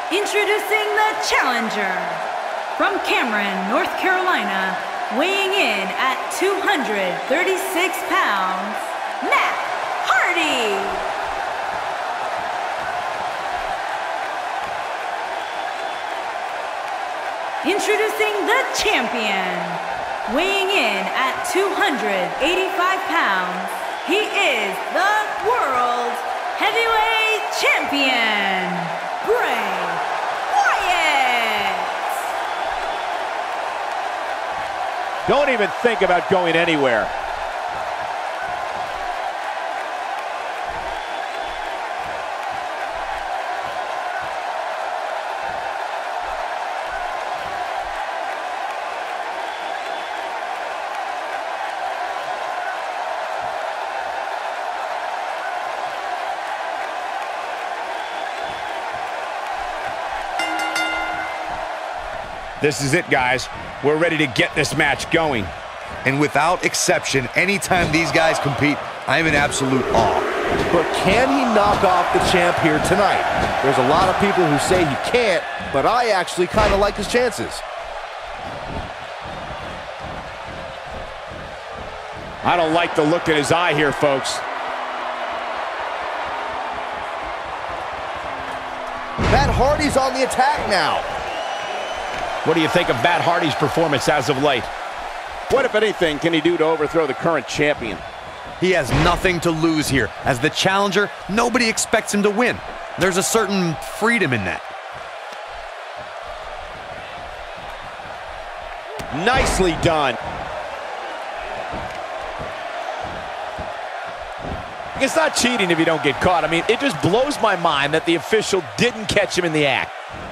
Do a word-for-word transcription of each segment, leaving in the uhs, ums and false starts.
Introducing the challenger, from Cameron, North Carolina, weighing in at two hundred thirty-six pounds, Matt Hardy. Introducing the champion, weighing in at two hundred eighty-five pounds, he is the World Heavyweight Champion, Bray Wyatt. Don't even think about going anywhere. This is it, guys. We're ready to get this match going. And without exception, anytime these guys compete, I'm in absolute awe. But can he knock off the champ here tonight? There's a lot of people who say he can't, but I actually kind of like his chances. I don't like the look in his eye here, folks. Matt Hardy's on the attack now. What do you think of Matt Hardy's performance as of late? What, if anything, can he do to overthrow the current champion? He has nothing to lose here. As the challenger, nobody expects him to win. There's a certain freedom in that. Nicely done. It's not cheating if you don't get caught. I mean, it just blows my mind that the official didn't catch him in the act.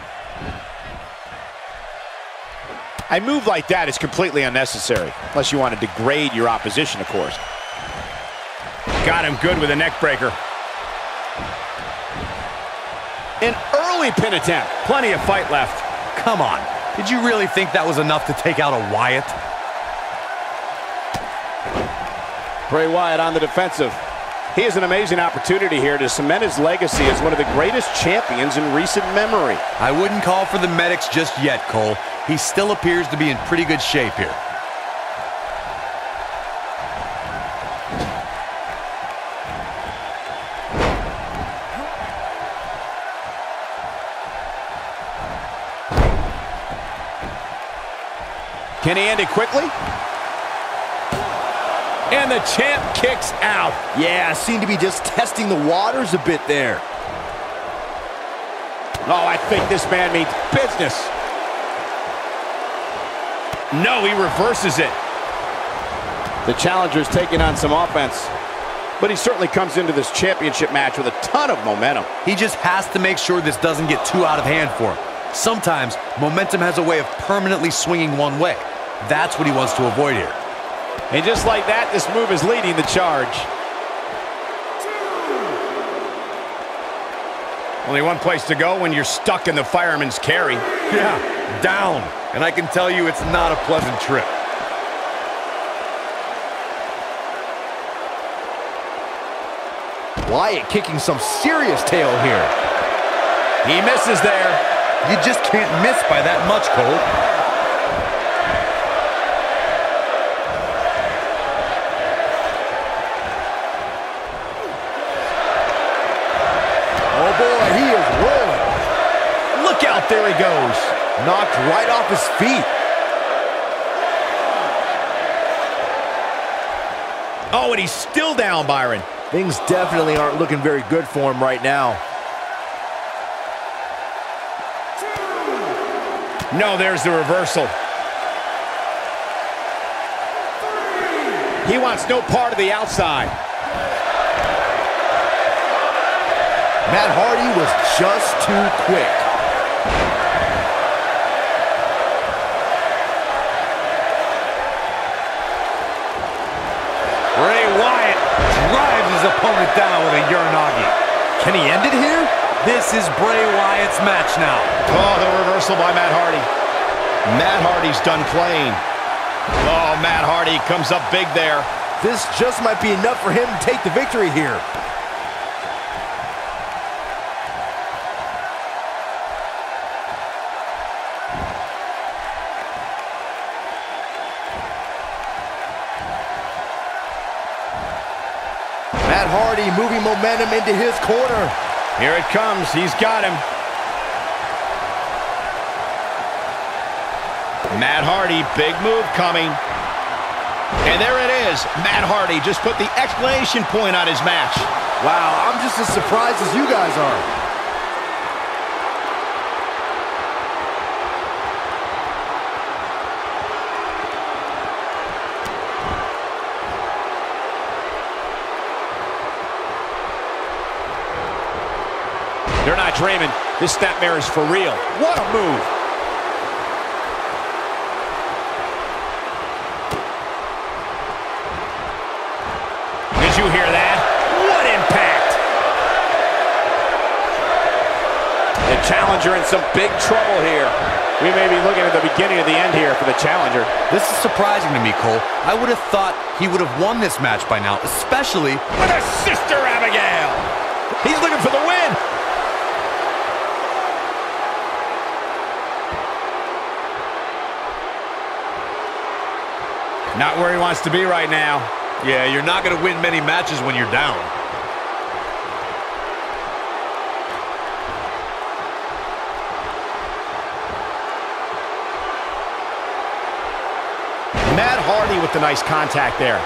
A move like that is completely unnecessary, unless you want to degrade your opposition, of course. Got him good with a neck breaker. An early pin attempt. Plenty of fight left. Come on. Did you really think that was enough to take out a Wyatt? Bray Wyatt on the defensive. He has an amazing opportunity here to cement his legacy as one of the greatest champions in recent memory. I wouldn't call for the medics just yet, Cole. He still appears to be in pretty good shape here. Can he end it quickly? And the champ kicks out. Yeah, seemed to be just testing the waters a bit there. Oh, I think this man means business. No, he reverses it. The challenger's taking on some offense, but he certainly comes into this championship match with a ton of momentum. He just has to make sure this doesn't get too out of hand for him. Sometimes, momentum has a way of permanently swinging one way. That's what he wants to avoid here. And just like that, this move is leading the charge. Only one place to go when you're stuck in the fireman's carry. Yeah, down. And I can tell you it's not a pleasant trip. Wyatt kicking some serious tail here. He misses there. You just can't miss by that much, Cole. Oh boy, he is rolling. Look out, there he goes. Knocked right off his feet. Oh, and he's still down, Byron. Things definitely aren't looking very good for him right now. No, there's the reversal. He wants no part of the outside. Matt Hardy was just too quick. Bray Wyatt drives his opponent down with a Uranagi. Can he end it here? This is Bray Wyatt's match now. Oh, the reversal by Matt Hardy. Matt Hardy's done playing. Oh, Matt Hardy comes up big there. This just might be enough for him to take the victory here. Hardy moving momentum into his corner. Here it comes. He's got him. Matt Hardy, big move coming. And there it is. Matt Hardy just put the exclamation point on his match. Wow, I'm just as surprised as you guys are. They're not dreaming. This snapmare is for real. What a move. Did you hear that? What impact! The challenger in some big trouble here. We may be looking at the beginning of the end here for the challenger. This is surprising to me, Cole. I would have thought he would have won this match by now, especially with a Sister Abigail. He's looking for the win. Not where he wants to be right now. Yeah, you're not going to win many matches when you're down. Matt Hardy with the nice contact there.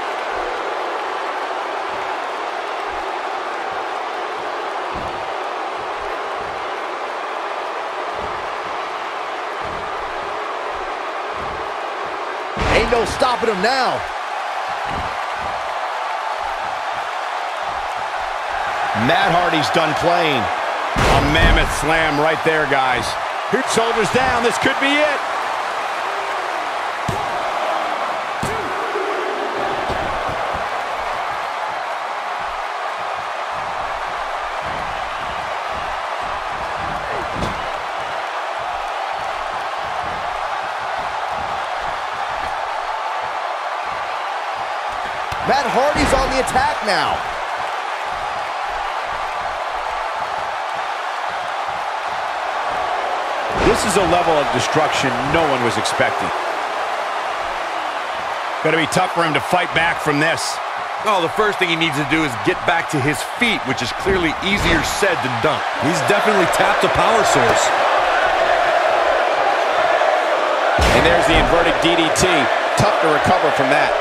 Ain't no stopping him now. Matt Hardy's done playing. A mammoth slam right there, guys. Here, shoulders down. This could be it. Matt Hardy's on the attack now. This is a level of destruction no one was expecting. Gonna be tough for him to fight back from this. Oh, the first thing he needs to do is get back to his feet, which is clearly easier said than done. He's definitely tapped a power source. And there's the inverted D D T. Tough to recover from that.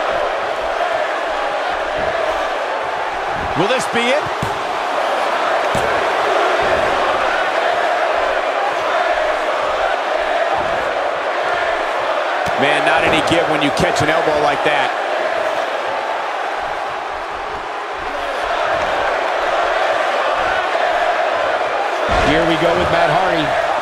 Will this be it? Man, not any give when you catch an elbow like that. Here we go with Matt Hardy.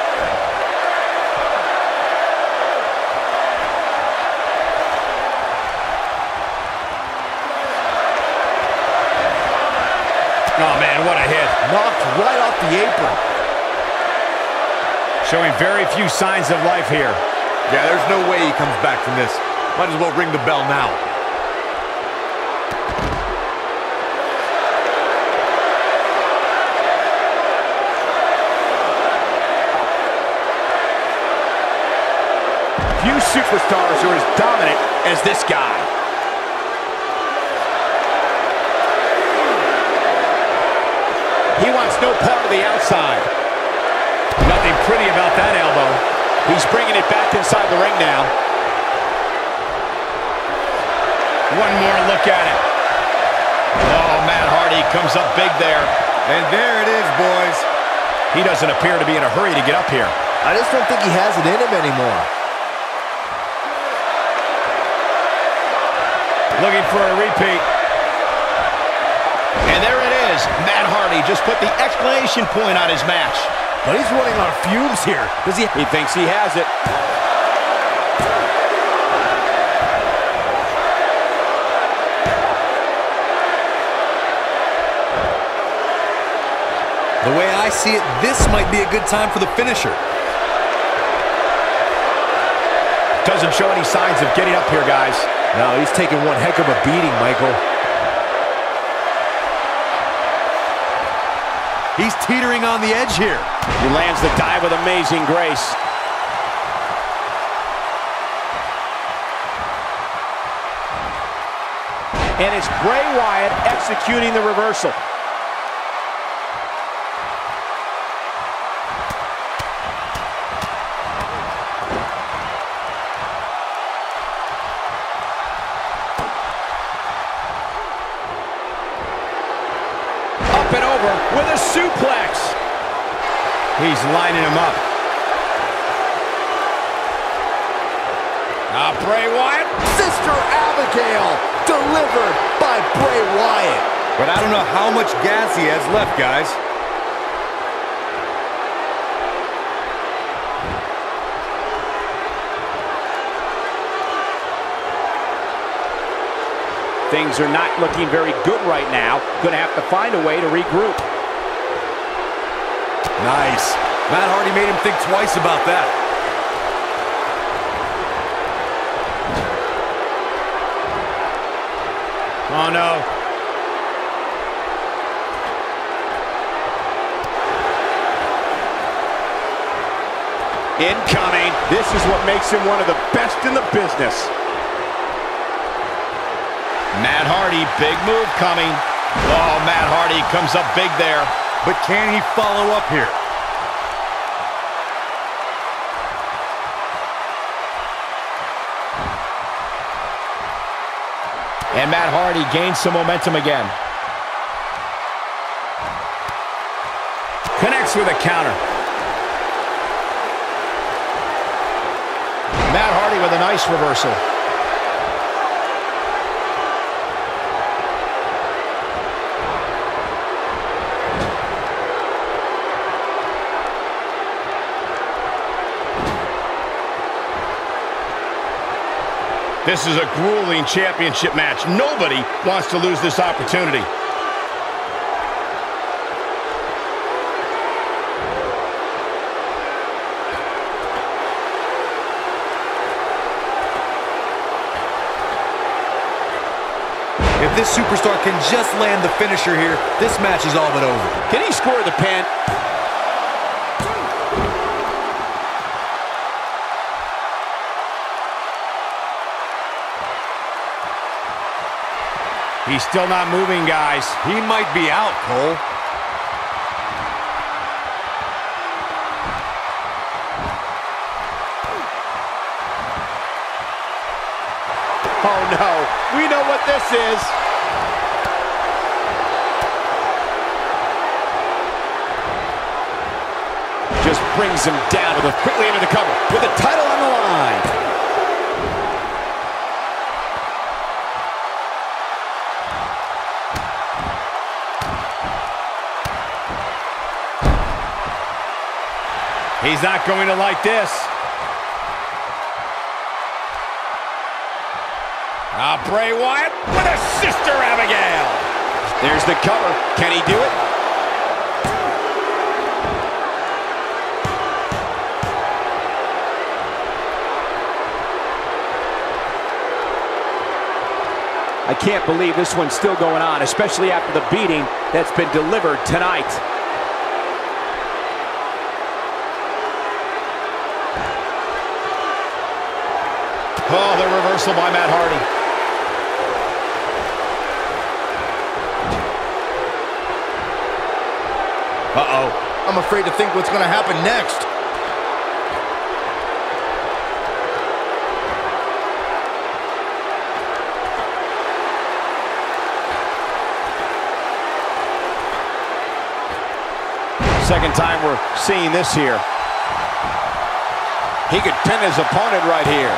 Oh, man, what a hit. Knocked right off the apron. Showing very few signs of life here. Yeah, there's no way he comes back from this. Might as well ring the bell now. Few superstars are as dominant as this guy. He wants no part of the outside. Nothing pretty about that elbow. He's bringing it back inside the ring now. One more look at it. Oh, Matt Hardy comes up big there. And there it is, boys. He doesn't appear to be in a hurry to get up here. I just don't think he has it in him anymore. Looking for a repeat. And there it is. Matt Hardy just put the exclamation point on his match. But he's running on fumes here. Does he? He thinks he has it. The way I see it, this might be a good time for the finisher. Doesn't show any signs of getting up here, guys. No, he's taking one heck of a beating, Michael. He's teetering on the edge here. He lands the dive with amazing grace. And it's Bray Wyatt executing the reversal. Up and over with a suplex. He's lining him up. Now Bray Wyatt. Sister Abigail, delivered by Bray Wyatt. But I don't know how much gas he has left, guys. Things are not looking very good right now. Gonna have to find a way to regroup. Nice. Matt Hardy made him think twice about that. Oh, no. Incoming. This is what makes him one of the best in the business. Matt Hardy, big move coming. Oh, Matt Hardy comes up big there. But can he follow up here? And Matt Hardy gains some momentum again. Connects with a counter. Matt Hardy with a nice reversal. This is a grueling championship match. Nobody wants to lose this opportunity. If this superstar can just land the finisher here, this match is all but over. Can he score the pin? He's still not moving, guys. He might be out, Cole. Oh, no. We know what this is. Just brings him down with a quickly into the cover with the title on the line. He's not going to like this. Now Bray Wyatt with a Sister Abigail. There's the cover. Can he do it? I can't believe this one's still going on, especially after the beating that's been delivered tonight. Oh, the reversal by Matt Hardy. Uh-oh. I'm afraid to think what's going to happen next. Second time we're seeing this here. He could pin his opponent right here.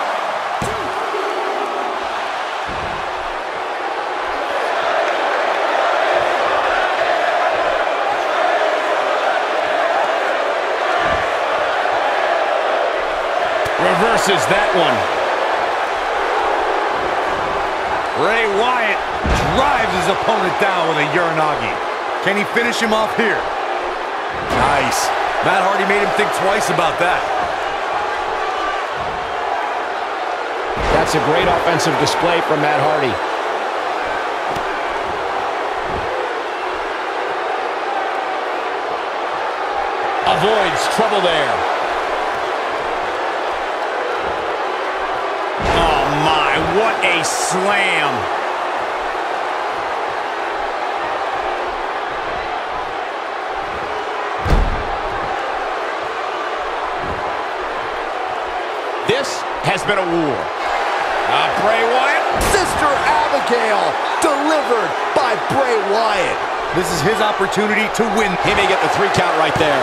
Reverses that one. Bray Wyatt drives his opponent down with a Uranagi. Can he finish him off here? Nice. Matt Hardy made him think twice about that. That's a great offensive display from Matt Hardy. Avoids trouble there. Oh my, what a slam. has been a war. Uh, Bray Wyatt. Sister Abigail, delivered by Bray Wyatt. This is his opportunity to win. He may get the three count right there.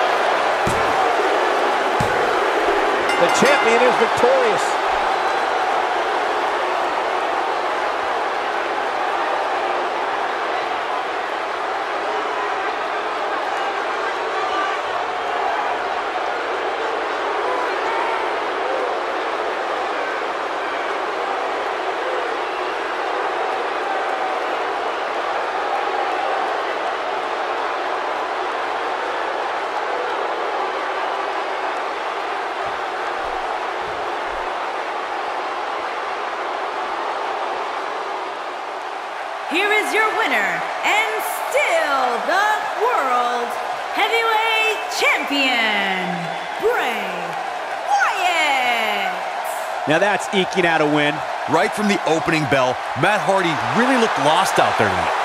The champion is victorious. Here is your winner, and still the World Heavyweight Champion, Bray Wyatt. Now that's eking out a win. Right from the opening bell, Matt Hardy really looked lost out there tonight.